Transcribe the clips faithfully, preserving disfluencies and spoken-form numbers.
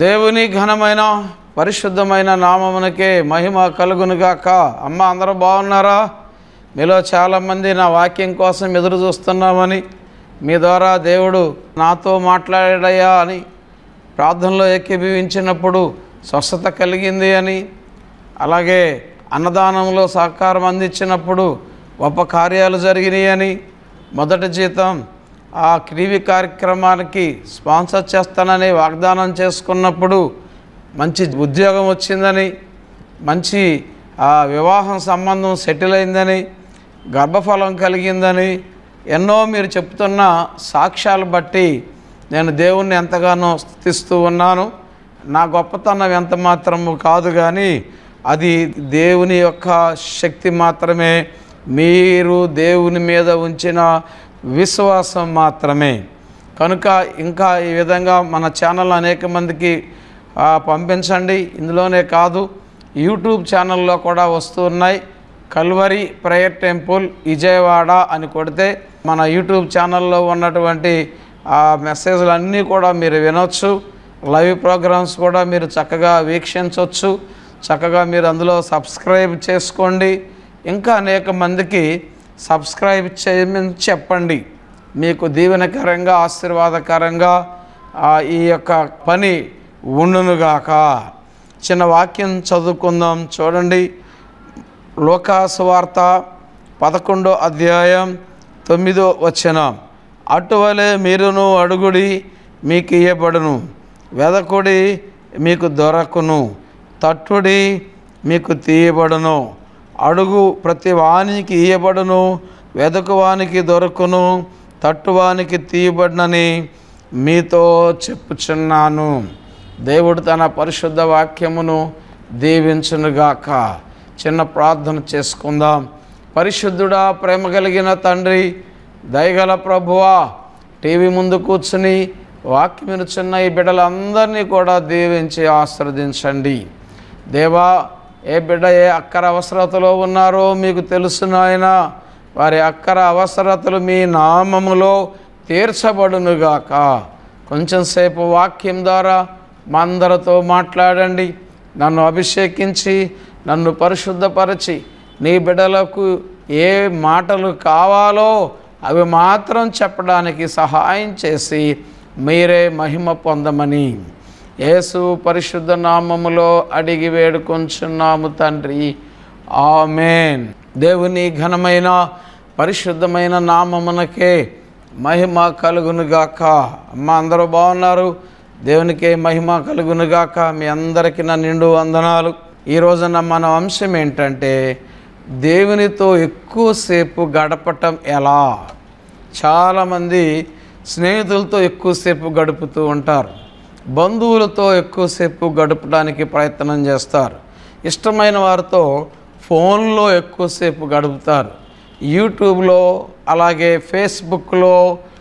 దేవుని ఘనమైన పరిశుద్ధమైన నామమునకే మహిమ కలుగునుగాక. అమ్మ అందరూ బాగున్నారా? మీలో చాలామంది నా వాక్యం కోసం ఎదురు చూస్తున్నామని, మీ ద్వారా దేవుడు నాతో మాట్లాడాయా అని ప్రార్థనలో ఏకీభవించినప్పుడు స్వస్థత కలిగింది అని, అలాగే అన్నదానంలో సహకారం అందించినప్పుడు గొప్ప కార్యాలు జరిగినాయి అని, మొదటి జీతం ఆ టీవీ కార్యక్రమానికి స్పాన్సర్ చేస్తానని వాగ్దానం చేసుకున్నప్పుడు మంచి ఉద్యోగం వచ్చిందని, మంచి వివాహం సంబంధం సెటిల్ అయిందని, గర్భఫలం కలిగిందని ఎన్నో మీరు చెప్తున్న సాక్ష్యాలు బట్టి నేను దేవుణ్ణి ఎంతగానో స్తుతిస్తూ ఉన్నాను. నా గొప్పతనం ఎంత మాత్రము కాదు, కానీ అది దేవుని యొక్క శక్తి మాత్రమే, మీరు దేవుని మీద ఉంచిన విశ్వాసం మాత్రమే. కనుక ఇంకా ఈ విధంగా మన ఛానల్ అనేక మందికి పంపించండి. ఇందులోనే కాదు, యూట్యూబ్ ఛానల్లో కూడా వస్తూ ఉన్నాయి. కల్వరి ప్రేయర్ టెంపుల్ విజయవాడ అని కొడితే మన యూట్యూబ్ ఛానల్లో ఉన్నటువంటి ఆ మెసేజ్లు అన్నీ కూడా మీరు వినొచ్చు. లైవ్ ప్రోగ్రామ్స్ కూడా మీరు చక్కగా వీక్షించవచ్చు. చక్కగా మీరు అందులో సబ్స్క్రైబ్ చేసుకోండి. ఇంకా అనేక మందికి సబ్స్క్రైబ్ చేయమని చెప్పండి. మీకు దీవెనకరంగా ఆశీర్వాదకరంగా ఈ యొక్క పని ఉండునుగాక. చిన్న వాక్యం చదువుకుందాం. చూడండి, లూకాసు వార్త పదకొండో అధ్యాయం తొమ్మిదో వచనం. అటువలే మీరును అడుగుడి, మీకు ఇయ్యబడును, వెదకుడి, మీకు దొరకును, తట్టుడి, మీకు తీయబడును. అడుగు ప్రతి వానికి ఇయ్యబడును, వెదకువానికి దొరకును, తట్టువానికి తీయబడినని మీతో చెప్పుచున్నాను. దేవుడు తన పరిశుద్ధ వాక్యమును దీవించునుగాక. చిన్న ప్రార్థన చేసుకుందాం. పరిశుద్ధుడా, ప్రేమ కలిగిన తండ్రి, దయగల ప్రభువా, టీవీ ముందు కూర్చుని వాక్యం వినుచున్న ఈ బిడ్డలందరినీ కూడా దీవించి ఆశీర్వదించండి. దేవా, ఏ బిడ్డ ఏ అక్కర అవసరతలో ఉన్నారో మీకు తెలుసు నాయన. వారి అక్కర అవసరతలు మీ నామములో తీర్చబడునుగాక. కొంచెం సేపు వాక్యం ద్వారా మా అందరితో మాట్లాడండి. నన్ను అభిషేకించి నన్ను పరిశుద్ధపరచి నీ బిడ్డలకు ఏ మాటలు కావాలో అవి మాత్రం చెప్పడానికి సహాయం చేసి మీరే మహిమ పొందమని యేసు పరిశుద్ధ నామములో అడిగి వేడుకొంచున్నాము తండ్రి, ఆమేన్. దేవుని ఘనమైన పరిశుద్ధమైన నామమునకే మహిమ కలుగునుగాక. అమ్మ అందరూ బాగున్నారు? దేవునికే మహిమ కలుగునుగాక. మీ అందరికీ నా నిండు వందనాలు. ఈ రోజున మన అంశం ఏంటంటే, దేవునితో ఎక్కువసేపు గడపటం ఎలా. చాలామంది స్నేహితులతో ఎక్కువసేపు గడుపుతూ ఉంటారు, బంధువులతో ఎక్కువసేపు గడపడానికి ప్రయత్నం చేస్తారు, ఇష్టమైన వారితో ఫోన్లో ఎక్కువసేపు గడుపుతారు, యూట్యూబ్లో, అలాగే ఫేస్బుక్లో,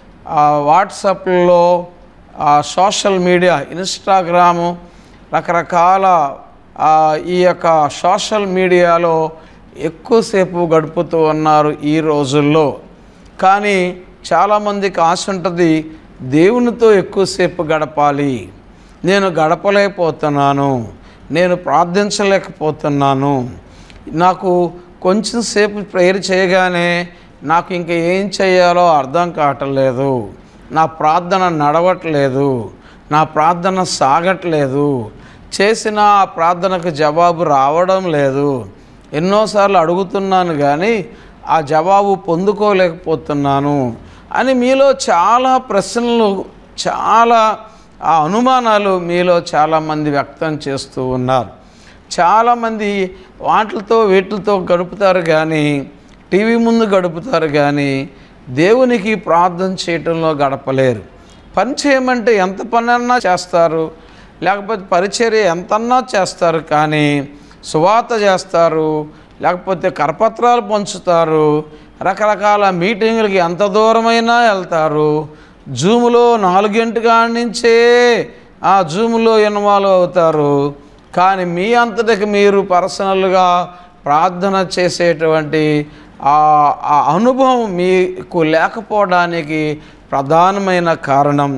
వాట్సాప్లో, సోషల్ మీడియా, ఇన్స్టాగ్రాము, రకరకాల ఈ యొక్క సోషల్ మీడియాలో ఎక్కువసేపు గడుపుతూ ఉన్నారు ఈ రోజుల్లో. కానీ చాలామందికి ఆశ ఉంటుంది, దేవునితో ఎక్కువసేపు గడపాలి, నేను గడపలేకపోతున్నాను, నేను ప్రార్థించలేకపోతున్నాను, నాకు కొంచెం సేపు ప్రేయర్ చేయగానే నాకు ఇంకా ఏం చేయాలో అర్థం కావట్లేదు, నా ప్రార్థన నడవట్లేదు, నా ప్రార్థన సాగట్లేదు, చేసిన ఆ ప్రార్థనకు జవాబు రావడం లేదు, ఎన్నోసార్లు అడుగుతున్నాను కానీ ఆ జవాబు పొందుకోలేకపోతున్నాను అని మీలో చాలా ప్రశ్నలు, చాలా ఆ అనుమానాలు మీలో చాలామంది వ్యక్తం చేస్తూ ఉన్నారు. చాలామంది వాటితో వీటితో గడుపుతారు కానీ, టీవీ ముందు గడుపుతారు కానీ దేవునికి ప్రార్థన చేయటంలో గడపలేరు. పని చేయమంటే ఎంత పని అన్నా చేస్తారు, లేకపోతే పరిచర్య ఎంతన్నా చేస్తారు, కానీ సువార్త చేస్తారు, లేకపోతే కరపత్రాలు పంచుతారు, రకరకాల మీటింగులకి ఎంత దూరమైనా వెళ్తారు, జూములో నాలుగింటి కాడి నుంచే ఆ జూములో ఇన్వాల్వ్ అవుతారు. కానీ మీ అంతటికి మీరు పర్సనల్గా ప్రార్థన చేసేటువంటి ఆ అనుభవం మీకు లేకపోవడానికి ప్రధానమైన కారణం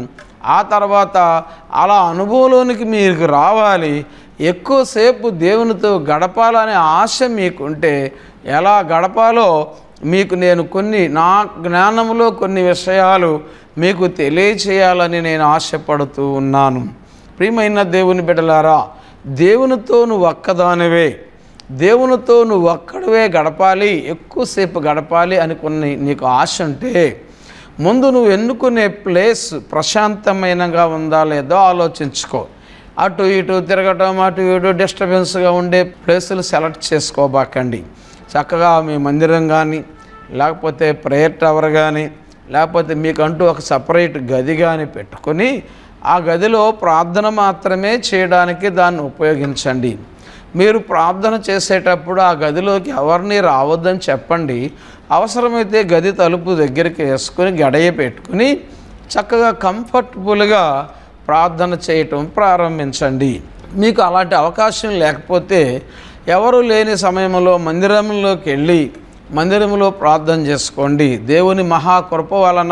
ఆ తర్వాత అలా అనుభవంలోనికి మీకు రావాలి. ఎక్కువసేపు దేవునితో గడపాలనే ఆశ మీకుంటే ఎలా గడపాలో మీకు నేను కొన్ని నా జ్ఞానంలో కొన్ని విషయాలు మీకు తెలియచేయాలని నేను ఆశపడుతూ ఉన్నాను. ప్రియమైన దేవుని బిడ్డలారా, దేవునితో నువ్వు ఒక్కదానివే, దేవునితో నువ్వు ఒక్కడవే గడపాలి, ఎక్కువసేపు గడపాలి అని కొన్ని నీకు ఆశ ఉంటే ముందు నువ్వు ఎన్నుకునే ప్లేస్ ప్రశాంతమైనగా ఉందా లేదో ఆలోచించుకో. అటు ఇటు తిరగటం, అటు ఇటు డిస్టర్బెన్స్గా ఉండే ప్లేసులు సెలెక్ట్ చేసుకోబాకండి. చక్కగా మీ మందిరం కానీ, లేకపోతే ప్రేయర్ టవర్ కానీ, లేకపోతే మీకంటూ ఒక సపరేట్ గది కానీ పెట్టుకొని ఆ గదిలో ప్రార్థన మాత్రమే చేయడానికి దాన్ని ఉపయోగించండి. మీరు ప్రార్థన చేసేటప్పుడు ఆ గదిలోకి ఎవరిని రావద్దని చెప్పండి. అవసరమైతే గది తలుపు దగ్గరికి వేసుకొని గడియ పెట్టుకుని చక్కగా కంఫర్టబుల్గా ప్రార్థన చేయటం ప్రారంభించండి. మీకు అలాంటి అవకాశం లేకపోతే ఎవరు లేని సమయంలో మందిరంలోకి వెళ్ళి మందిరంలో ప్రార్థన చేసుకోండి. దేవుని మహాకృప వలన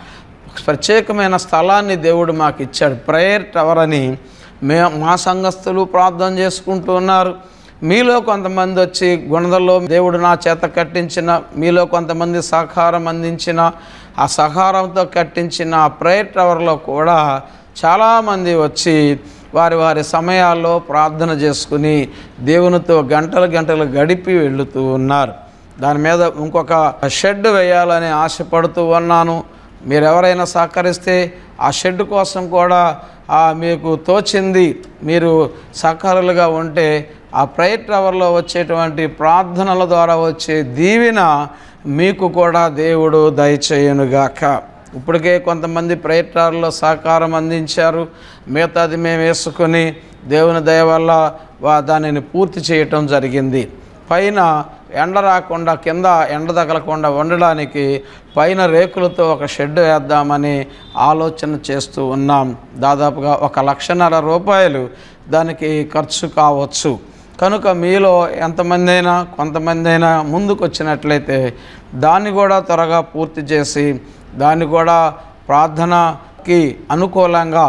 ప్రత్యేకమైన స్థలాన్ని దేవుడు మాకు ఇచ్చాడు. ప్రేయర్ టవర్ అని మే మా సంఘస్థులు ప్రార్థన చేసుకుంటూ ఉన్నారు. మీలో కొంతమంది వచ్చి గుణదల్లో దేవుడు నా చేత కట్టించిన, మీలో కొంతమంది సహకారం అందించిన, ఆ సహకారంతో కట్టించిన ఆ ప్రేయర్ టవర్లో కూడా చాలామంది వచ్చి వారి వారి సమయాల్లో ప్రార్థన చేసుకుని దేవునితో గంటలు గంటలు గడిపి వెళుతూ ఉన్నారు. దాని మీద ఇంకొక షెడ్ వేయాలని ఆశపడుతూ ఉన్నాను. మీరు ఎవరైనా సహకరిస్తే ఆ షెడ్ కోసం కూడా మీకు తోచింది మీరు సహకారులుగా ఉంటే ఆ ప్రేయర్ టవర్లో వచ్చేటువంటి ప్రార్థనల ద్వారా వచ్చే దీవెన మీకు కూడా దేవుడు దయచేయునుగాక. ఇప్పటికే కొంతమంది ప్రేయర్ టవర్లో సహకారం అందించారు. మిగతాది మేము వేసుకొని దేవుని దయ వల్ల దానిని పూర్తి చేయటం జరిగింది. పైన ఎండ రాకుండా, కింద ఎండ తగలకుండా ఉండడానికి పైన రేకులతో ఒక షెడ్ వేద్దామని ఆలోచన చేస్తూ ఉన్నాం. దాదాపుగా ఒక లక్షన్నర రూపాయలు దానికి ఖర్చు కావచ్చు. కనుక మీలో ఎంతమంది అయినా కొంతమంది అయినా ముందుకు వచ్చినట్లయితే దాన్ని కూడా త్వరగా పూర్తి చేసి దాన్ని కూడా ప్రార్థనకి అనుకూలంగా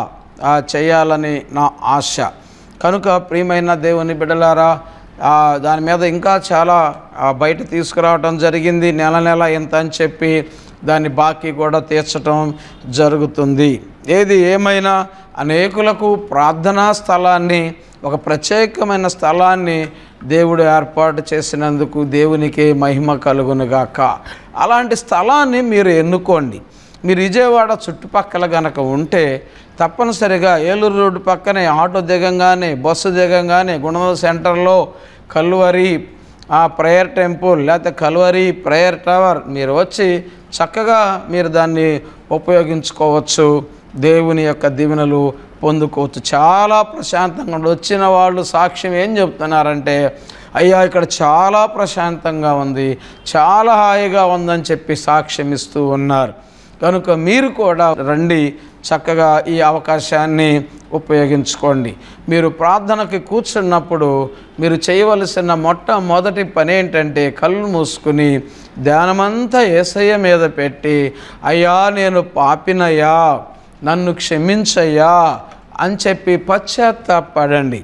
చేయాలని నా ఆశ. కనుక ప్రియమైన దేవుని బిడ్డలారా, దాని మీద ఇంకా చాలా బయట తీసుకురావటం జరిగింది. నెల నెల ఎంత అని చెప్పి దాన్ని బాకీ కూడా తీర్చటం జరుగుతుంది. ఏది ఏమైనా అనేకులకు ప్రార్థనా స్థలాన్ని, ఒక ప్రత్యేకమైన స్థలాన్ని దేవుడు ఏర్పాటు చేసినందుకు దేవునికి మహిమ కలుగునుగాక. అలాంటి స్థలాన్ని మీరు ఎన్నుకోండి. మీరు విజయవాడ చుట్టుపక్కల గనక ఉంటే తప్పనిసరిగా ఏలూరు రోడ్డు పక్కనే ఆటో దిగంగానే, బస్సు దిగంగానే గుణదల సెంటర్లో కల్వరి ఆ ప్రేయర్ టెంపుల్ లేకపోతే కల్వరి ప్రేయర్ టవర్ మీరు వచ్చి చక్కగా మీరు దాన్ని ఉపయోగించుకోవచ్చు. దేవుని యొక్క దీవెనలు పొందుకోవచ్చు. చాలా ప్రశాంతంగా వచ్చిన వాళ్ళు సాక్ష్యం ఏం చెప్తున్నారంటే, అయ్యా ఇక్కడ చాలా ప్రశాంతంగా ఉంది, చాలా హాయిగా ఉందని చెప్పి సాక్ష్యం ఇస్తూ ఉన్నారు. కనుక మీరు కూడా రండి, చక్కగా ఈ అవకాశాన్ని ఉపయోగించుకోండి. మీరు ప్రార్థనకి కూర్చున్నప్పుడు మీరు చేయవలసిన మొట్టమొదటి పని ఏంటంటే కళ్ళు మూసుకుని ధ్యానమంతా యేసయ్య మీద పెట్టి, అయ్యా నేను పాపినయ్యా, నన్ను క్షమించయ్యా అని చెప్పి పశ్చాత్తాపడండి.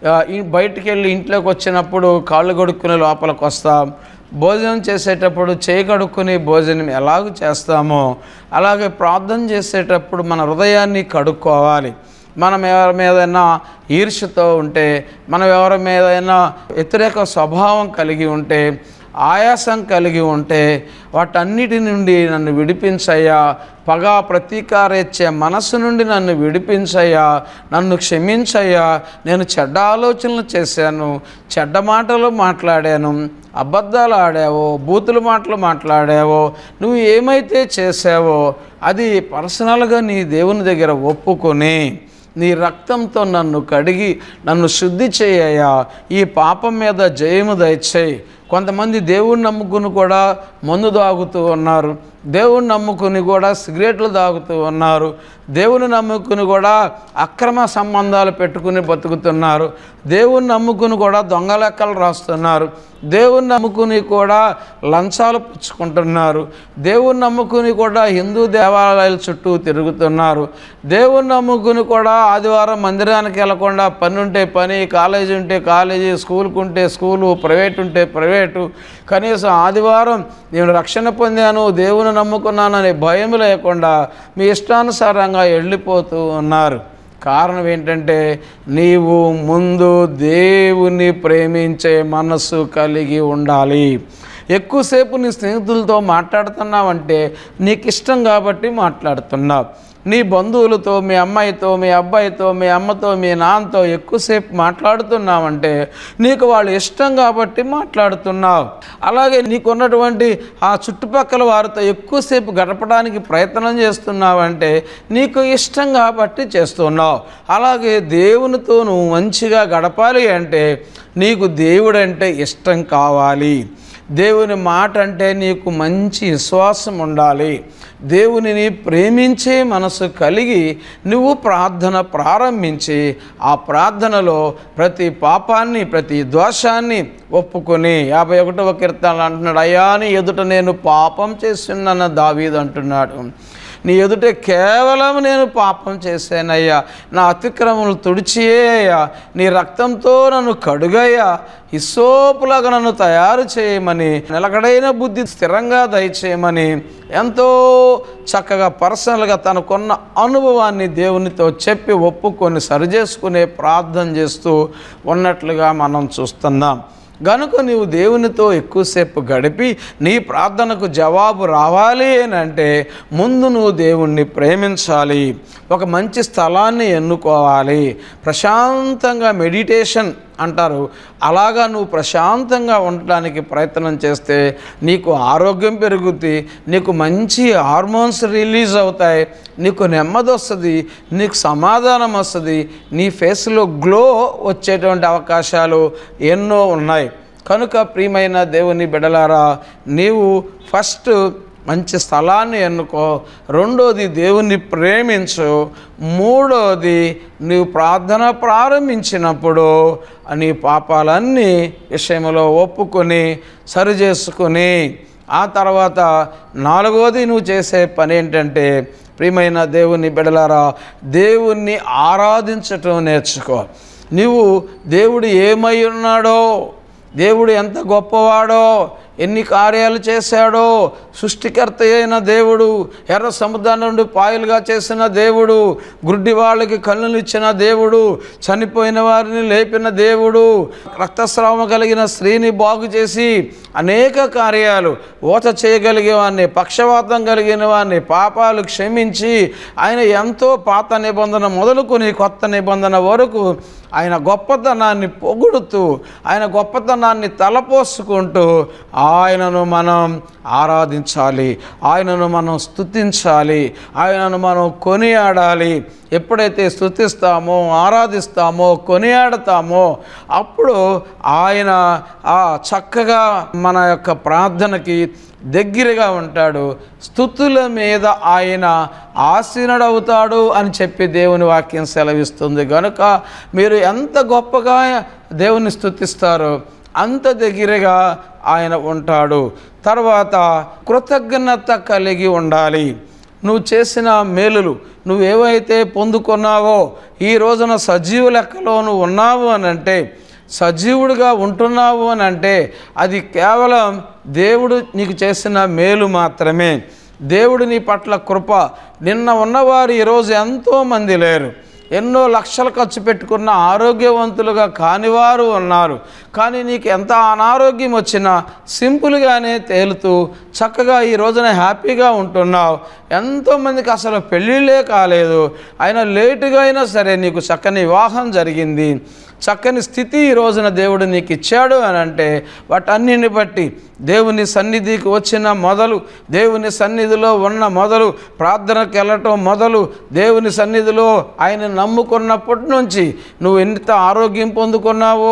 బయటికి వెళ్ళి ఇంట్లోకి వచ్చినప్పుడు కాళ్ళు కడుక్కుని లోపలికి వస్తాం. భోజనం చేసేటప్పుడు చేయి కడుక్కుని భోజనం ఎలాగ చేస్తామో అలాగే ప్రార్థన చేసేటప్పుడు మన హృదయాన్ని కడుక్కోవాలి. మనం ఎవరి మీదైనా ఈర్ష్యతో ఉంటే, మనం ఎవరి మీదైనా వ్యతిరేక స్వభావం కలిగి ఉంటే, ఆయాసం కలిగి ఉంటే వాటన్నిటి నుండి నన్ను విడిపించయ్యా, పగా ప్రతీకారేచ్చే మనసు నుండి నన్ను విడిపించయ్యా, నన్ను క్షమించయ్యా, నేను చెడ్డ ఆలోచనలు చేశాను, చెడ్డ మాటలు మాట్లాడాను, అబద్ధాలు ఆడావో, బూతుల మాటలు మాట్లాడావో, నువ్వు ఏమైతే చేసావో అది పర్సనల్గా నీ దేవుని దగ్గర ఒప్పుకొని నీ రక్తంతో నన్ను కడిగి నన్ను శుద్ధి చేయయ్యా, ఈ పాపం మీద జయము దయచేయి. కొంతమంది దేవుని నమ్ముకుని కూడా మందు తాగుతూ ఉన్నారు, దేవుని నమ్ముకుని కూడా సిగరెట్లు తాగుతూ ఉన్నారు, దేవుని నమ్ముకుని కూడా అక్రమ సంబంధాలు పెట్టుకుని బతుకుతున్నారు, దేవుని నమ్ముకుని కూడా దొంగ లెక్కలు రాస్తున్నారు, దేవుని నమ్ముకుని కూడా లంచాలు పుచ్చుకుంటున్నారు, దేవుని నమ్ముకుని కూడా హిందూ దేవాలయాల చుట్టూ తిరుగుతున్నారు, దేవుని నమ్ముకుని కూడా ఆదివారం మందిరానికి వెళ్లకుండా పని ఉంటే పని, కాలేజీ ఉంటే కాలేజీ, స్కూల్కి ఉంటే స్కూలు, ప్రైవేట్ ఉంటే ప్రైవేటు, కనీసం ఆదివారం నేను రక్షణ పొందాను, దేవుని నమ్ముకున్నాను అనే భయం లేకుండా మీ ఇష్టానుసారంగా వెళ్ళిపోతూ ఉన్నారు. కారణం ఏంటంటే నీవు ముందు దేవుని ప్రేమించే మనసు కలిగి ఉండాలి. ఎక్కువసేపు నీ స్నేహితులతో మాట్లాడుతున్నావంటే నీకు ఇష్టం కాబట్టి మాట్లాడుతున్నావు. నీ బంధువులతో, మీ అమ్మాయితో, మీ అబ్బాయితో, మీ అమ్మతో, మీ నాన్నతో ఎక్కువసేపు మాట్లాడుతున్నావంటే నీకు వాళ్ళు ఇష్టం కాబట్టి మాట్లాడుతున్నావు. అలాగే నీకున్నటువంటి ఆ చుట్టుపక్కల వారితో ఎక్కువసేపు గడపడానికి ప్రయత్నం చేస్తున్నావంటే నీకు ఇష్టం కాబట్టి చేస్తున్నావు. అలాగే దేవునితో నువ్వు మంచిగా గడపాలి అంటే నీకు దేవుడంటే ఇష్టం కావాలి, దేవుని మాట అంటే నీకు మంచి విశ్వాసం ఉండాలి, దేవునిని ప్రేమించే మనసు కలిగి నువ్వు ప్రార్థన ప్రారంభించి ఆ ప్రార్థనలో ప్రతి పాపాన్ని, ప్రతి దోషాన్ని ఒప్పుకొని యాభై ఒకటవ కీర్తనలు అంటున్నాడు, అయ్యా నీ ఎదుట నేను పాపం చేస్తున్నాను దావీదు అంటున్నాడు. నీ ఎదుటే కేవలం నేను పాపం చేశానయ్యా, నా అతిక్రమములు తుడిచియేయ్యా, నీ రక్తంతో నన్ను కడుగయ్యా, హిస్సోపులాగా నన్ను తయారు చేయమని, నిలకడైన బుద్ధి స్థిరంగా దయచేయమని ఎంతో చక్కగా పర్సనల్గా తనకున్న అనుభవాన్ని దేవునితో చెప్పి ఒప్పుకొని సరిచేసుకునే ప్రార్థన చేస్తూ ఉన్నట్లుగా మనం చూస్తున్నాం. గనుక నీవు దేవునితో ఎక్కువసేపు గడిపి నీ ప్రార్థనకు జవాబు రావాలి అని అంటే ముందు నువ్వు దేవుణ్ణి ప్రేమించాలి, ఒక మంచి స్థలాన్ని ఎన్నుకోవాలి, ప్రశాంతంగా మెడిటేషన్ అంటారు, అలాగా నువ్వు ప్రశాంతంగా ఉండడానికి ప్రయత్నం చేస్తే నీకు ఆరోగ్యం పెరుగుద్ది, నీకు మంచి హార్మోన్స్ రిలీజ్ అవుతాయి, నీకు నెమ్మది వస్తుంది, నీకు సమాధానం వస్తుంది, నీ ఫేస్లో గ్లో వచ్చేటువంటి అవకాశాలు ఎన్నో ఉన్నాయి. కనుక ప్రియమైన దేవుని బిడ్డలారా, నీవు ఫస్ట్ మంచి స్థలాన్ని ఎన్నుకో, రెండోది దేవుణ్ణి ప్రేమించు, మూడోది నీవు ప్రార్థన ప్రారంభించినప్పుడు నీ పాపాలన్నీ విషయంలో ఒప్పుకొని సరిచేసుకొని ఆ తర్వాత నాలుగోది నువ్వు చేసే పని ఏంటంటే ప్రియమైన దేవుని బిడ్డలారా, దేవుణ్ణి ఆరాధించటం నేర్చుకో. నీవు దేవుడు ఏమై ఉన్నాడో, దేవుడు ఎంత గొప్పవాడో, ఎన్ని కార్యాలు చేశాడో, సృష్టికర్త అయిన దేవుడు, ఎర్ర సముద్రం నుండి పాయలుగా చేసిన దేవుడు, గుడ్డి వాళ్ళకి కళ్ళను ఇచ్చిన దేవుడు, చనిపోయిన వారిని లేపిన దేవుడు, రక్తస్రావం కలిగిన స్త్రీని బాగు చేసి అనేక కార్యాలు, ఓత చేయగలిగే వాడిని, పక్షవాతం కలిగిన వాడిని, పాపాలు క్షమించి ఆయన ఎంతో పాత నిబంధన మొదలుకొని కొత్త నిబంధన వరకు ఆయన గొప్పతనాన్ని పొగుడుతూ, ఆయన గొప్పతనాన్ని తలపోసుకుంటూ ఆయనను మనం ఆరాధించాలి, ఆయనను మనం స్తుతించాలి, ఆయనను మనం కొనియాడాలి. ఎప్పుడైతే స్తుతిస్తామో, ఆరాధిస్తామో, కొనియాడతామో అప్పుడు ఆయన ఆ చక్కగా మన యొక్క ప్రార్థనకి దగ్గరగా ఉంటాడు, స్తుతుల మీద ఆయన ఆసీనుడవుతాడు అని చెప్పి దేవుని వాక్యం సెలవిస్తుంది. కనుక మీరు ఎంత గొప్పగా దేవుని స్తుతిస్తారో అంత దగ్గరగా ఆయన ఉంటాడు. తర్వాత కృతజ్ఞత కలిగి ఉండాలి. నువ్వు చేసిన మేలులు, నువ్వేవైతే పొందుకున్నావో, ఈ రోజున సజీవ లెక్కలో నువ్వు ఉన్నావు అని అంటే, సజీవుడిగా ఉంటున్నావు అని అంటే అది కేవలం దేవుడు నీకు చేసిన మేలు మాత్రమే. దేవుడు నీ పట్ల కృప. నిన్న ఉన్నవారు ఈరోజు ఎంతోమంది లేరు, ఎన్నో లక్షలు ఖర్చు పెట్టుకున్న ఆరోగ్యవంతులుగా కానివారు ఉన్నారు. కానీ నీకు ఎంత అనారోగ్యం వచ్చినా సింపుల్గానే తేలుతూ చక్కగా ఈ రోజున హ్యాపీగా ఉంటున్నావు. ఎంతోమందికి అసలు పెళ్ళిళ్ళే కాలేదు, అయినా లేటుగా అయినా సరే నీకు చక్కని వివాహం జరిగింది, చక్కని స్థితి ఈ రోజున దేవుడు నీకు ఇచ్చాడు అని అంటే వాటన్నిటిని బట్టి దేవుని సన్నిధికి వచ్చిన మొదలు, దేవుని సన్నిధిలో ఉన్న మొదలు, ప్రార్థనకు వెళ్ళటం మొదలు, దేవుని సన్నిధిలో ఆయన నమ్ముకున్నప్పటి నుంచి నువ్వు ఎంత ఆరోగ్యం పొందుకున్నావో,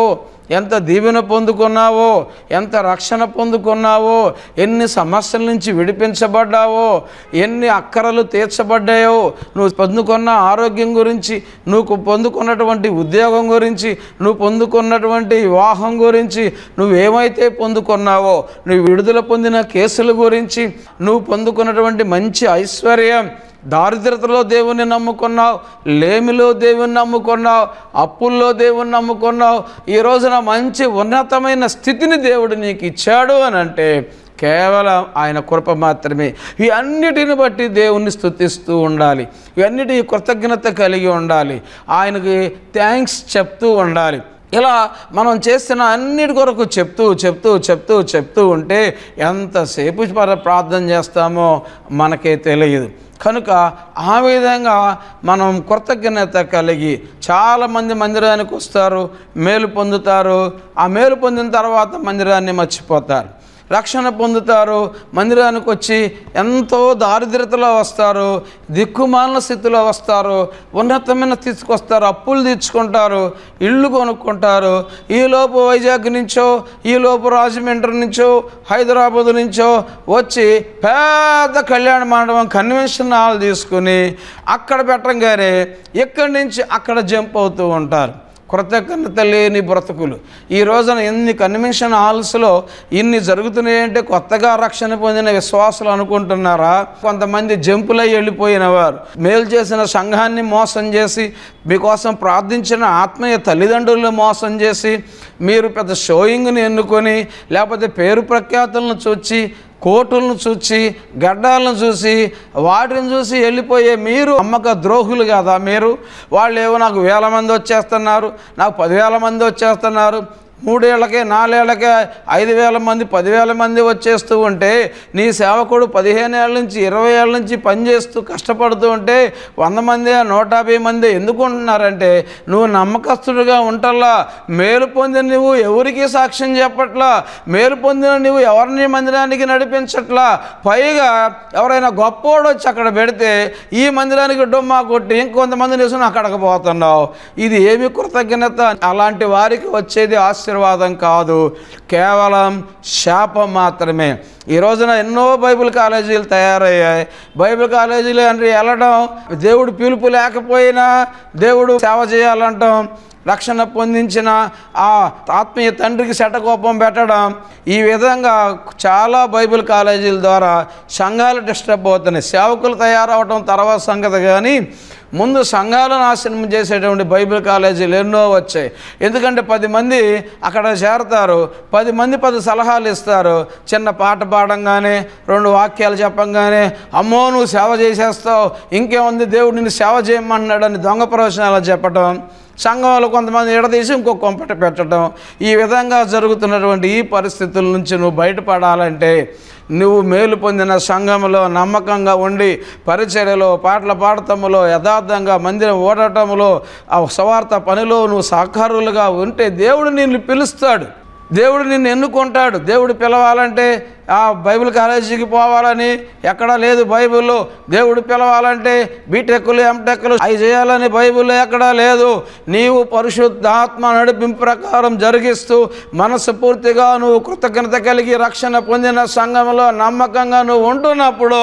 ఎంత దీవెన పొందుకున్నావో, ఎంత రక్షణ పొందుకున్నావో, ఎన్ని సమస్యల నుంచి విడిపించబడ్డావో, ఎన్ని అక్కరలు తీర్చబడ్డాయో, నువ్వు పొందుకున్న ఆరోగ్యం గురించి, నువ్వు పొందుకున్నటువంటి ఉద్యోగం గురించి, నువ్వు పొందుకున్నటువంటి వివాహం గురించి, నువ్వేమైతే పొందుకున్నావో, నువ్వు విడుదల పొందిన కేసుల గురించి, నువ్వు పొందుకున్నటువంటి మంచి ఐశ్వర్యం, దారిద్రతలో దేవుణ్ణి నమ్ముకున్నావు, లేమిలో దేవుణ్ణి నమ్ముకున్నావు, అప్పుల్లో దేవుణ్ణి నమ్ముకున్నావు, ఈ రోజున మంచి ఉన్నతమైన స్థితిని దేవుడు నీకు ఇచ్చాడు అని అంటే కేవలం ఆయన కృప మాత్రమే. ఈ అన్నిటిని బట్టి దేవుణ్ణి స్తుతిస్తూ ఉండాలి, ఇవన్నిటి కృతజ్ఞత కలిగి ఉండాలి, ఆయనకి థ్యాంక్స్ చెప్తూ ఉండాలి. ఇలా మనం చేస్తున్న అన్నిటి కొరకు చెప్తూ చెప్తూ చెప్తూ చెప్తూ ఉంటే ఎంతసేపు ప్రార్థన చేస్తామో మనకే తెలియదు. కనుక ఆ విధంగా మనం కృతజ్ఞత కలిగి చాలామంది మందిరానికి వస్తారు, మేలు పొందుతారు, ఆ మేలు పొందిన తర్వాత మందిరాన్ని మర్చిపోతారు. రక్షణ పొందుతారు, మందిరానికి వచ్చి ఎంతో దారిద్రతలో వస్తారు, దిక్కుమాలిన స్థితిలో వస్తారు, ఉన్నతమైన స్థితికి వస్తారు, అప్పులు తీర్చుకుంటారు, ఇళ్ళు కొనుక్కుంటారు. ఈలోపు వైజాగ్ నుంచో, ఈలోపు రాజమండ్రి నుంచో, హైదరాబాద్ నుంచో వచ్చి పెద్ద కళ్యాణ మండపం కన్వెన్షన్ హాల్ తీసుకుని అక్కడ పెట్టంగానే ఇక్కడి నుంచి అక్కడ జంప్ అవుతూ ఉంటారు. కృతజ్ఞత లేని బ్రతుకులు. ఈ రోజున ఎన్ని కన్వెన్షన్ హాల్స్లో ఇన్ని జరుగుతున్నాయంటే కొత్తగా రక్షణ పొందిన విశ్వాసులు అనుకుంటున్నారా? కొంతమంది జంపులై వెళ్ళిపోయిన వారు, మేలు చేసిన సంఘాన్ని మోసం చేసి, మీకోసం ప్రార్థించిన ఆత్మీయ తల్లిదండ్రులను మోసం చేసి, మీరు పెద్ద షోయింగ్ని ఎన్నుకొని, లేకపోతే పేరు ప్రఖ్యాతులను చూచి, కోటులను చూసి, గడ్డాలను చూసి, వాటిని చూసి వెళ్ళిపోయే మీరు అమ్మక ద్రోహులు కదా మీరు? వాళ్ళు ఏవో నాకు వేల మంది వచ్చేస్తున్నారు, నాకు పదివేల మంది వచ్చేస్తున్నారు, మూడేళ్లకే నాలుగేళ్లకే ఐదు వేల మంది పదివేల మంది వచ్చేస్తూ ఉంటే, నీ సేవకుడు పదిహేను ఏళ్ళ నుంచి ఇరవై ఏళ్ళ నుంచి పనిచేస్తూ కష్టపడుతూ ఉంటే వంద మంది నూట యాభై మంది ఎందుకు ఉంటున్నారంటే నువ్వు నమ్మకస్తుడిగా ఉంటల్లా, మేలు పొందిన నువ్వు ఎవరికి సాక్ష్యం చెప్పట్లా, మేలు పొందిన నువ్వు ఎవరిని మందిరానికి నడిపించట్లా. పైగా ఎవరైనా గొప్పోడు వచ్చి అక్కడ పెడితే ఈ మందిరానికి డొమ్మా కొట్టి ఇంకొంతమంది నిసుకుని అక్కడికి పోతున్నావు. ఇది ఏమి కృతజ్ఞత? అలాంటి వారికి వచ్చేది ఆశీర్వాదం కాదు, కేవలం శాపం మాత్రమే. ఈ రోజున ఎన్నో బైబిల్ కాలేజీలు తయారయ్యాయి. బైబిల్ కాలేజీలు అంటే వెళ్ళడం, దేవుడు పిలుపు లేకపోయినా దేవుడు సేవ చేయాలంటాం, రక్షణ పొందించిన ఆ ఆత్మీయ తండ్రికి శటకోపం పెట్టడం, ఈ విధంగా చాలా బైబిల్ కాలేజీల ద్వారా సంఘాలు డిస్టర్బ్ అవుతున్నాయి. సేవకులు తయారవడం తర్వాత సంగతి, కానీ ముందు సంఘాలను నాశనం చేసేటువంటి బైబిల్ కాలేజీలు ఎన్నో వచ్చాయి. ఎందుకంటే పది మంది అక్కడ చేరతారు, పది మంది పది సలహాలు ఇస్తారు. చిన్న పాట పాడంగానే, రెండు వాక్యాలు చెప్పంగానే, అమ్మో నువ్వు సేవ చేసేస్తావు, ఇంకేముంది దేవుడు నిన్ను సేవ చేయమన్నాడని దొంగ ప్రవచనాలు చెప్పటం, సంఘంలో కొంతమంది ఎడదీసి ఇంకో కొంపట పెట్టడం, ఈ విధంగా జరుగుతున్నటువంటి ఈ పరిస్థితుల నుంచి నువ్వు బయటపడాలంటే నువ్వు మేలు పొందిన సంఘంలో నమ్మకంగా ఉండి, పరిచర్యలో, పాటల పాడటంలో, యథార్థంగా మందిరం ఓడటంలో, ఆ స్వార్థ పనిలో నువ్వు సహకారులుగా ఉంటే దేవుడు నిన్ను పిలుస్తాడు, దేవుడు నిన్ను ఎన్నుకుంటాడు. దేవుడు పిలవాలంటే ఆ బైబిల్ కాలేజీకి పోవాలని ఎక్కడా లేదు బైబిల్లో. దేవుడు పిలవాలంటే బీటెక్లు ఎంటెక్లు అవి చేయాలని బైబిల్లో ఎక్కడా లేదు. నీవు పరిశుద్ధాత్మ నడిపింపు ప్రకారం జరిగిస్తూ మనసు పూర్తిగా నువ్వు కృతజ్ఞత కలిగి రక్షణ పొందిన సంఘంలో నమ్మకంగా నువ్వు ఉంటున్నప్పుడు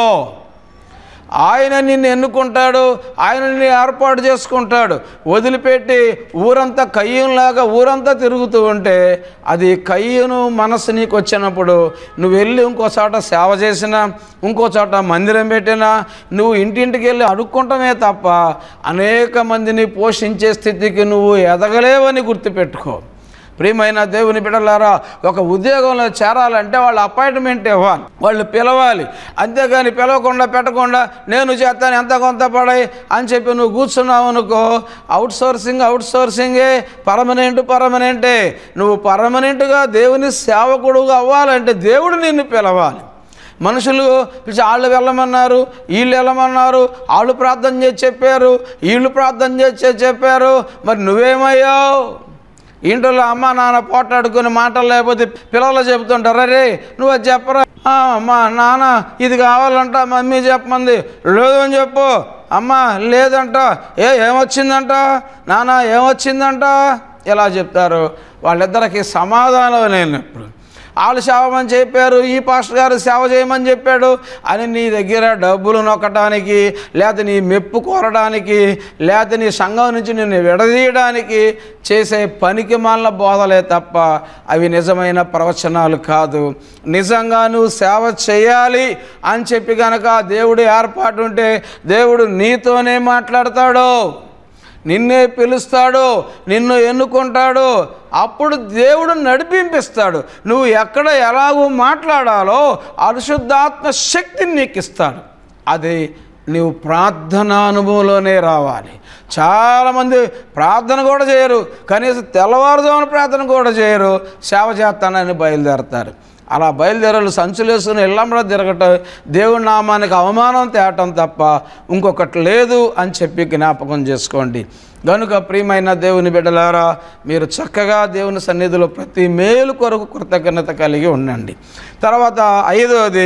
ఆయన నిన్ను ఎన్నుకుంటాడు, ఆయన నిన్ను ఏర్పాటు చేసుకుంటాడు. వదిలిపెట్టి ఊరంతా కయ్యంలాగా ఊరంతా తిరుగుతూ ఉంటే అది కయ్యను మనసు నీకు వచ్చినప్పుడు నువ్వు వెళ్ళి ఇంకో చోట సేవ చేసినా, ఇంకో చోట మందిరం పెట్టినా, నువ్వు ఇంటింటికి వెళ్ళి అడుక్కుంటమే తప్ప అనేక మందిని పోషించే స్థితికి నువ్వు ఎదగలేవని గుర్తుపెట్టుకో. ప్రియమైన దేవుని బిడ్డలారా, ఒక ఉద్యోగంలో చేరాలంటే వాళ్ళు అపాయింట్మెంట్ ఇవ్వాలి, వాళ్ళు పిలవాలి. అంతేగాని పిలవకుండా పెట్టకుండా నేను చేస్తాను ఎంత కొంత పడాయి అని చెప్పి నువ్వు కూర్చున్నావు అనుకో, అవుట్ సోర్సింగ్ అవుట్ సోర్సింగే, పర్మనెంట్ పర్మనెంటే. నువ్వు పర్మనెంట్గా దేవుని సేవకుడుగా అవ్వాలంటే దేవుడు నిన్ను పిలవాలి. మనుషులు వాళ్ళు వెళ్ళమన్నారు, వీళ్ళు వెళ్ళమన్నారు, వాళ్ళు ప్రార్థన చేసి చెప్పారు, వీళ్ళు ప్రార్థన చేసి చెప్పారు, మరి నువ్వేమయ్యావు? ఇంట్లో అమ్మ నాన్న పోటాడుకుని మాటలు లేకపోతే పిల్లలు చెబుతుంటారు, అరే నువ్వు అది చెప్పరా, అమ్మా నాన్న ఇది కావాలంట, మమ్మీ చెప్పమంది, లేదు అని చెప్పు. అమ్మ లేదంట, ఏ ఏమొచ్చిందంట, నాన్న ఏమొచ్చిందంట, ఎలా చెప్తారు? వాళ్ళిద్దరికి సమాధానం లేనప్పుడు వాళ్ళు సేవమని చెప్పారు, ఈ పాస్టర్ గారు సేవ చేయమని చెప్పాడు అని నీ దగ్గర డబ్బులు నొక్కడానికి, లేకపోతే నీ మెప్పు కోరడానికి, లేకపోతే నీ సంఘం నుంచి నిన్ను విడదీయడానికి చేసే పనికి మాలిన బోధలే తప్ప అవి నిజమైన ప్రవచనాలు కాదు. నిజంగా నువ్వు సేవ చేయాలి అని చెప్పి కనుక దేవుడు ఏర్పాటు ఉంటే దేవుడు నీతోనే మాట్లాడతాడు, నిన్నే పిలుస్తాడు, నిన్ను ఎన్నుకుంటాడు. అప్పుడు దేవుడు నడిపింపిస్తాడు. నువ్వు ఎక్కడ ఎలాగో మాట్లాడాలో పరిశుద్ధాత్మ శక్తిని నీకు ఇస్తాడు. అది నువ్వు ప్రార్థన అనుభవంలోనే రావాలి. చాలామంది ప్రార్థన కూడా చేయరు, కనీసం తెల్లవారుజామున ప్రార్థన కూడా చేయరు, సేవ చేస్తానని బయలుదేరతారు. అలా బయలుదేరాలు సంచులేసుకుని ఇళ్ళంలో తిరగటం, దేవుడి నామానికి అవమానం తేవటం తప్ప ఇంకొకటి లేదు అని చెప్పి జ్ఞాపకం చేసుకోండి. కనుక ప్రియమైన దేవుని బిడ్డలారా, మీరు చక్కగా దేవుని సన్నిధిలో ప్రతి మేలు కొరకు కృతజ్ఞత కలిగి ఉండండి. తర్వాత ఐదవది,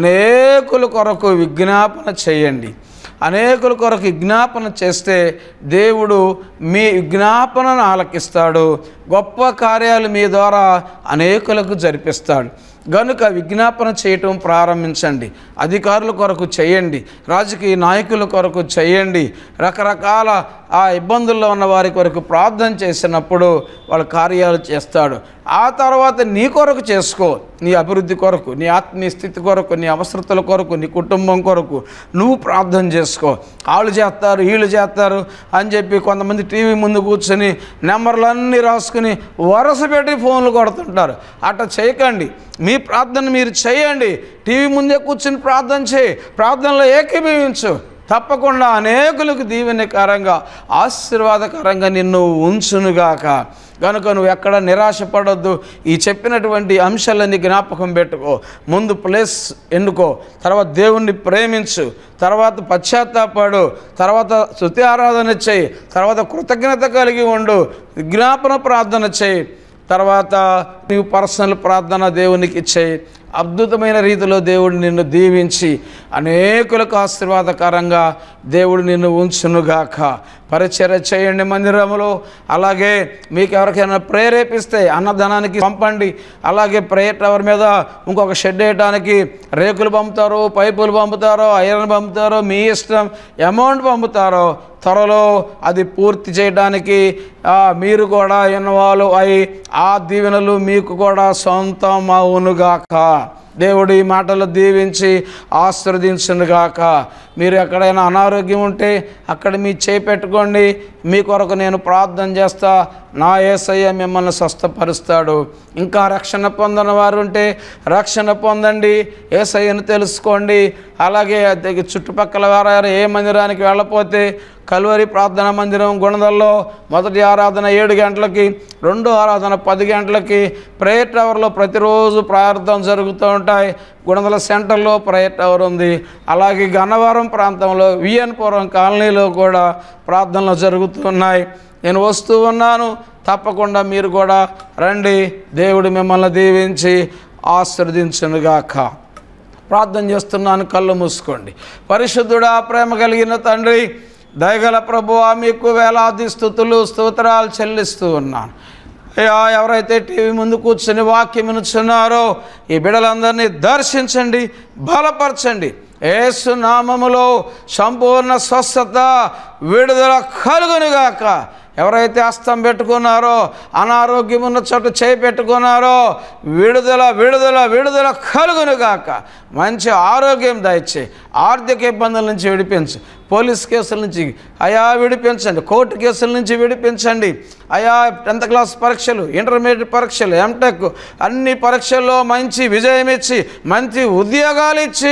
అనేకుల కొరకు విజ్ఞాపన చేయండి. అనేకుల కొరకు విజ్ఞాపన చేస్తే దేవుడు మీ విజ్ఞాపనను ఆలకిస్తాడు, గొప్ప కార్యాలు మీ ద్వారా అనేకులకు జరిపిస్తాడు. కనుక విజ్ఞాపన చేయటం ప్రారంభించండి. అధికారుల కొరకు చేయండి, రాజకీయ నాయకుల కొరకు చేయండి, రకరకాల ఆ ఇబ్బందుల్లో ఉన్న వారి కొరకు ప్రార్థన చేసినప్పుడు వాళ్ళ కార్యాలు చేస్తాడు. ఆ తర్వాత నీ కొరకు చేసుకో, నీ అభివృద్ధి కొరకు, నీ ఆత్మీయ స్థితి కొరకు, నీ అవసరతల కొరకు, నీ కుటుంబం కొరకు నువ్వు ప్రార్థన చేసుకో. వాళ్ళు చేస్తారు, వీళ్ళు చేస్తారు అని చెప్పి కొంతమంది టీవీ ముందు కూర్చొని నెంబర్లన్నీ రాసుకుని వరుస పెట్టి ఫోన్లు కొడుతుంటారు. అట్లా చేయకండి. మీ ప్రార్థన మీరు చేయండి. టీవీ ముందే కూర్చొని ప్రార్థన చేయి, ప్రార్థనలో ఏకీభవించు. తప్పకుండా అనేకులకు దీవెనకరంగా ఆశీర్వాదకరంగా నిన్ను ఉంచునుగాక. కనుక నువ్వు ఎక్కడ నిరాశపడొద్దు. ఈ చెప్పినటువంటి అంశాలన్నీ జ్ఞాపకం పెట్టుకో. ముందు ప్లేస్ ఎన్నుకో, తర్వాత దేవుణ్ణి ప్రేమించు, తర్వాత పశ్చాత్తాపడు, తర్వాత స్తుతి ఆరాధన చేయి, తర్వాత కృతజ్ఞత కలిగి ఉండు, విజ్ఞాపన ప్రార్థన చేయి, తర్వాత నీవు పర్సనల్ ప్రార్థన దేవునికి ఇచ్చేయి. అద్భుతమైన రీతిలో దేవుడు నిన్ను దీవించి అనేకులకు ఆశీర్వాదకరంగా దేవుడు నిన్ను ఉంచునుగాక. పరిచర్య చేయండి మందిరంలో. అలాగే మీకు ఎవరికైనా ప్రేరేపిస్తే అన్నదానానికి పంపండి. అలాగే ప్రేయర్ టవర్ మీద ఇంకొక షెడ్ వేయడానికి రేకులు పంపుతారో, పైపులు పంపుతారో, ఐరన్ పంపుతారో, మీ ఇష్టం, అమౌంట్ పంపుతారో త్వరలో అది పూర్తి చేయడానికి మీరు కూడా ఇన్వాల్వ్ అయి ఆ దీవెనలు మీకు కూడా సొంతం అవునుగాక. దేవుడు ఈ మాటలు దీవించి ఆశీర్వదించునుగాక. మీరు ఎక్కడైనా అనారోగ్యం ఉంటే అక్కడ మీ చేయి పెట్టుకోండి. మీ కొరకు నేను ప్రార్థన చేస్తా. నా యేసయ్య మిమ్మల్ని స్వస్థపరుస్తాడు. ఇంకా రక్షణ పొందని వారు ఉంటే రక్షణ పొందండి, యేసయ్యను తెలుసుకోండి. అలాగే చుట్టుపక్కల వారు ఏ మందిరానికి వెళ్ళకపోతే కల్వరి ప్రార్థనా మందిరం గుణదల్లో మొదటి ఆరాధన ఏడు గంటలకి, రెండో ఆరాధన పది గంటలకి, ప్రేయర్ టవర్లో ప్రతిరోజు ప్రార్థన జరుగుతూ ఉంటాయి. గుణదల సెంటర్లో ప్రేయర్ టవర్ ఉంది. అలాగే గన్నవరం ప్రాంతంలో విఎన్పురం కాలనీలో కూడా ప్రార్థనలు జరుగుతున్నాయి. నేను వస్తూ ఉన్నాను, తప్పకుండా మీరు కూడా రండి. దేవుడు మిమ్మల్ని దీవించి ఆశీర్వదించునుగాక. ప్రార్థన చేస్తున్నాను, కళ్ళు మూసుకోండి. పరిశుద్ధుడా, ప్రేమ కలిగిన తండ్రి, దయగల ప్రభువా, మీకు వేలాది స్తుతులు స్తోత్రాలు చెల్లిస్తూ ఉన్నాను. అయ్యా, ఎవరైతే టీవీ ముందు కూర్చొని వాక్యం వినుచున్నారో ఈ బిడ్డలందరినీ దర్శించండి, బలపరచండి. యేసు నామములో సంపూర్ణ స్వస్థత, విడుదల కలుగునుగాక. ఎవరైతే హస్తం పెట్టుకున్నారో, అనారోగ్యం ఉన్న చోట చేయి పెట్టుకున్నారో విడుదల విడుదల విడుదల కలుగునుగాక. మంచి ఆరోగ్యం దయచే, ఆర్థిక ఇబ్బందుల నుంచి విడిపించు, పోలీస్ కేసుల నుంచి అయా విడిపించండి, కోర్టు కేసుల నుంచి విడిపించండి. అయా టెన్త్ క్లాస్ పరీక్షలు, ఇంటర్మీడియట్ పరీక్షలు, ఎంటెక్ అన్ని పరీక్షల్లో మంచి విజయం ఇచ్చి, మంచి ఉద్యోగాలు ఇచ్చి,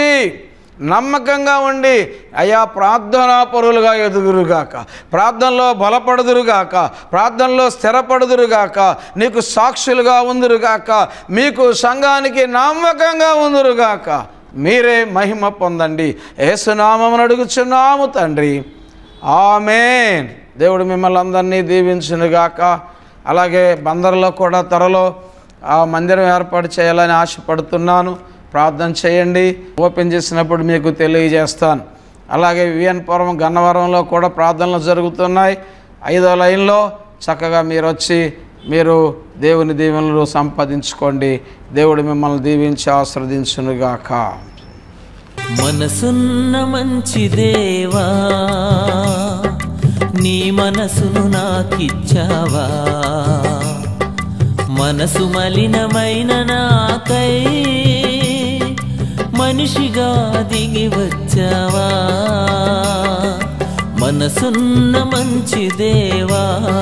నమ్మకంగా ఉండి అయా ప్రార్థనా పరులుగా ఎదుగురుగాక, ప్రార్థనలో బలపడుదురుగాక, ప్రార్థనలో స్థిరపడుదురుగాక, నీకు సాక్షులుగా ఉందురుగాక, మీకు సంఘానికి నమ్మకంగా ఉందురుగాక. మీరే మహిమ పొందండి. యేసునామమున అడుగుచున్నాము తండ్రి, ఆమేన్. దేవుడు మిమ్మల్ని అందరినీ దీవించునుగాక. అలాగే బందర్లో కూడా త్వరలో ఆ మందిరం ఏర్పాటు చేయాలని ఆశపడుతున్నాను. ప్రార్థన చేయండి, ఓపెన్ చేసినప్పుడు మీకు తెలియజేస్తాను. అలాగే విఎన్పురం గన్నవరంలో కూడా ప్రార్థనలు జరుగుతున్నాయి. ఐదో లైన్లో చక్కగా మీరు వచ్చి మీరు దేవుని దీవెనలు సంపాదించుకోండి. దేవుడు మిమ్మల్ని దీవించి ఆశీర్వదించునుగాక. మనసున్న మంచి దేవా, నీ మనసును నాకిచ్చావా, మనసు మలినమైన నాకై మనిషిగా దిగి వచ్చావా. మనసున్న మంచి దేవా,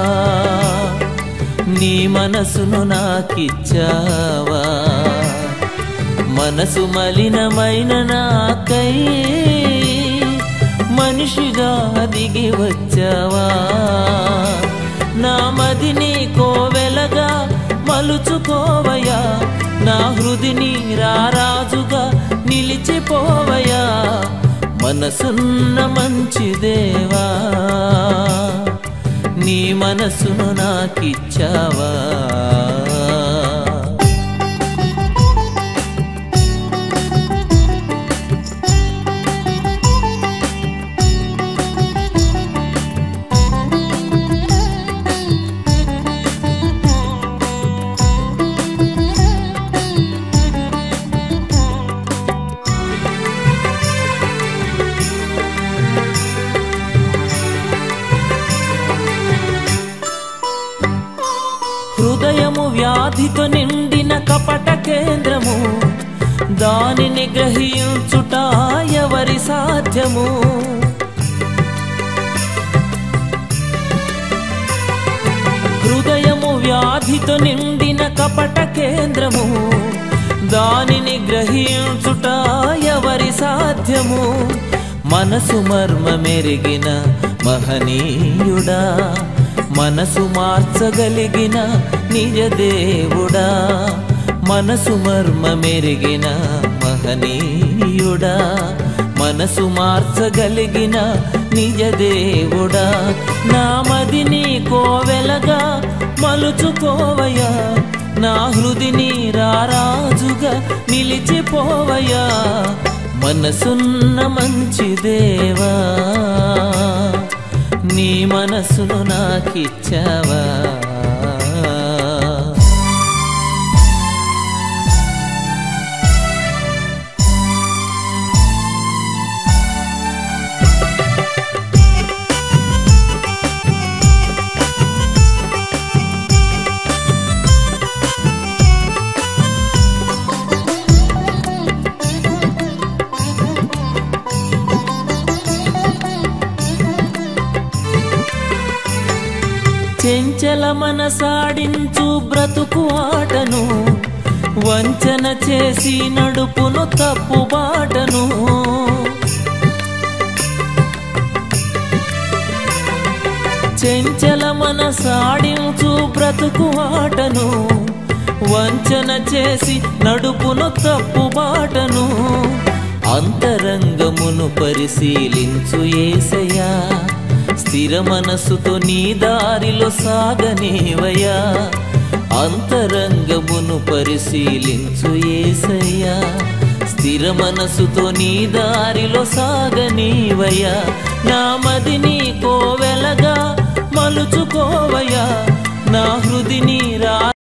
నీ మనసును నాకిచ్చావా, మనసు మలినమైన నాకై మనిషిగా దిగి వచ్చావా. నా మదిని కోవెలగా మలుచుకోవయా, నా హృదిని రారాజుగా నిలిచిపోవయా. మనసున్న మంచి దేవా, నీ మనసును నాకిచ్చావా. హృదయము వ్యాధితో నిండిన కపట కేంద్రము, దానిని గ్రహించుట ఎవరి సాధ్యము. హృదయము వ్యాధితో నిండిన కపట కేంద్రము, దానిని గ్రహించుట ఎవరి సాధ్యము. మనసు మర్మ మెరిగిన మహనీయుడా, మనసు మార్చగలిగిన నిజ దేవుడా. మనసు మర్మ మెరిగిన మహనీయుడా, మనసు మార్చగలిగిన నిజ దేవుడా. నా మదిని కోవెలగా మలుచుకోవయా, నా హృదిని రారాజుగా నిలిచిపోవయా. మనసున్న మంచి దేవా, నీ మనసును నాకిచ్చావా. చెంచల మనసాడించు బ్రతుకు ఆటను, వంచన చేసి నడుపును తప్పు బాటను. చెంచల మనసాడించు బ్రతుకు ఆటను, వంచన చేసి నడుపును తప్పు బాటను. అంతరంగమును పరిశీలించు యేసయ్యా, స్థిర మనసుతో నీ దారిలో సాగనేవయ్యా. అంతరంగమును పరిశీలించు యేసయ్యా, స్థిర మనసుతో నీ దారిలో సాగనేవయ్యా. నా మదిని కోవెలగా మలుచుకోవయ్యా, నా హృదిని రా